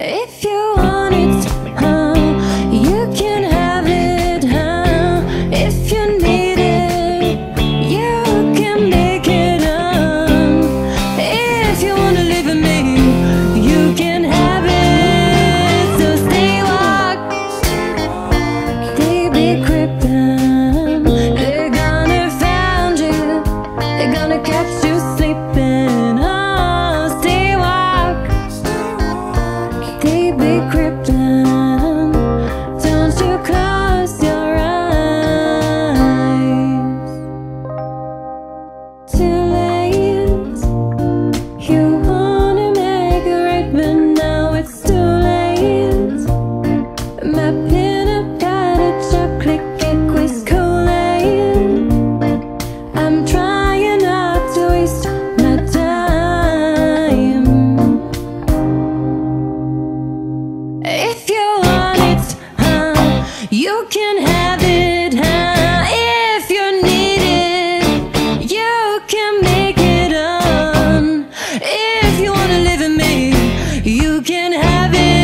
If you want it, you can have it, if you need it, you can make it, if you wanna live with me, you can have it. So stay walk, they be creeping, they're gonna find you, they're gonna catch you sleeping. Oh, stay walk, they be creeping, don't you close your eyes. Too late, you wanna make it right, but now it's too late. My peanut butter chocolate cake with Kool-Aid, I'm trying not to waste my time. If you want it, you can have it, if you need it, you can make it, if you wanna live with me, you can have it.